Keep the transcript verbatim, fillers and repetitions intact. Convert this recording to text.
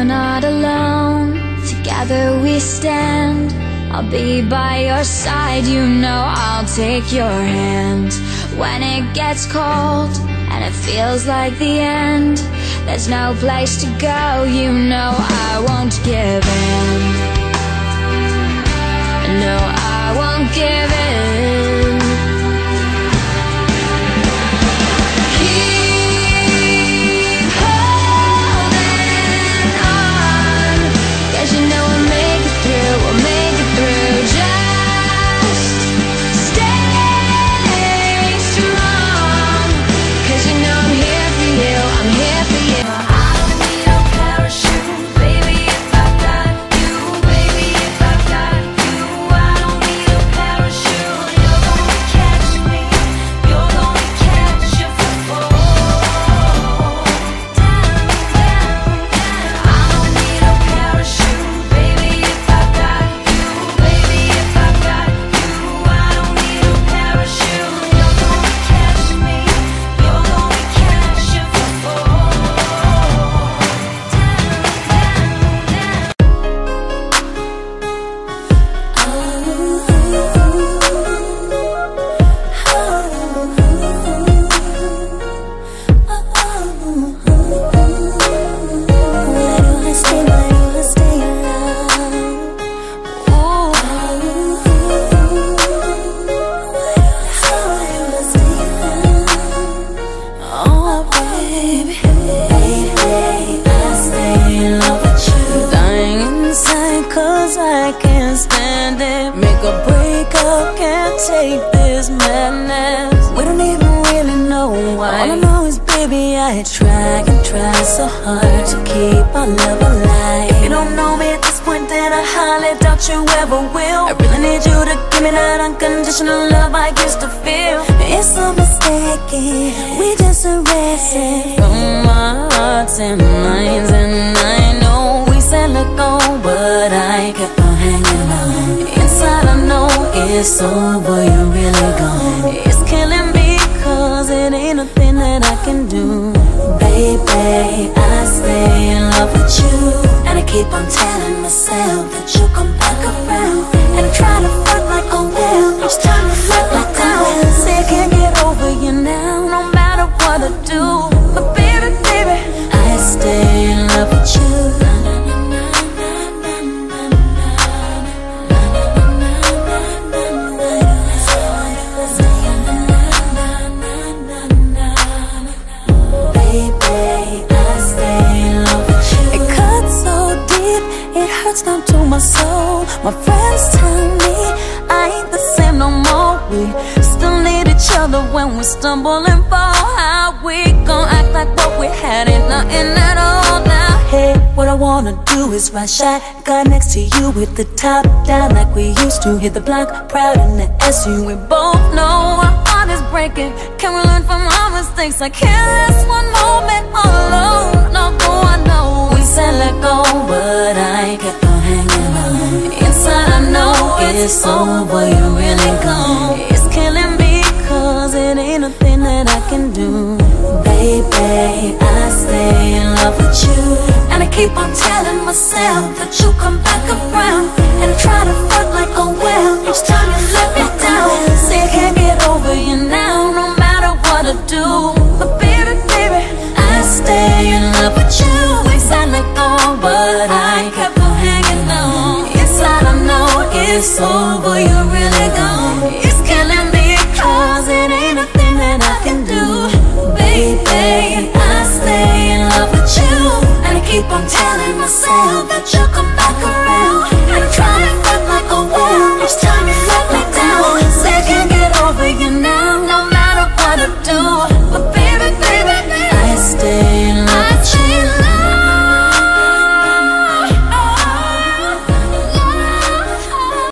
you're not alone. Together we stand. I'll be by your side, you know I'll take your hand. When it gets cold and it feels like the end, there's no place to go, you know I won't give in. No, I won't give in. Keep holding on, 'cause you know we'll make it through, we'll make it through. Just stay strong, 'cause you know I'm here for you, I'm here for you. I don't need a parachute, baby, if I got you. Baby, if I got you, I don't need a parachute. You're gonna catch me, you're gonna catch if I fall down, down, down. I don't need a parachute, baby, if I got you. Baby, if I got you, I don't need a parachute. You're gonna catch me, you're gonna catch if I fall take this madness. We don't even really know why. All I know is, baby, I try and try so hard to keep our love alive. If you don't know me at this point, then I highly doubt you ever will. I really need you to give me that unconditional love I used to feel. It's so mistaken, we just arrested from our hearts and minds. And I know we said let go, but I kept on hanging on. Inside I know it's over, you're really gone. It's killing me, 'cause it ain't nothing that I can do. Baby, I stay in love with you, and I keep on telling myself that you'll come back around. And I try to fight like, oh well, each time you let me down. Say I can't get over you now, no matter what I do. But baby, baby, I stay in love with you. Down to my soul. My friends tell me I ain't the same no more. We still need each other when we stumble and fall. How we gon' act like what we had ain't nothing at all now? Hey, what I wanna do is ride shotgun next to you with the top down like we used to. Hit the block proud in the S U. We both know our heart is breaking. Can we learn from our mistakes? I can't last one moment all alone. No, go, I know we said let go, but I kept on hanging on. Inside I know it's over, you're really gone. It's killing me, 'cause it ain't nothing that I can do. Baby, I stay in love with you, and I keep on telling myself that you'll come back around. And try to fight like, oh well, each time you let me down. Say I can't get over you now, no matter what I do. But baby, baby, I stay in love with you. We said let go, but I kept on hanging on. Inside I know it's over, you're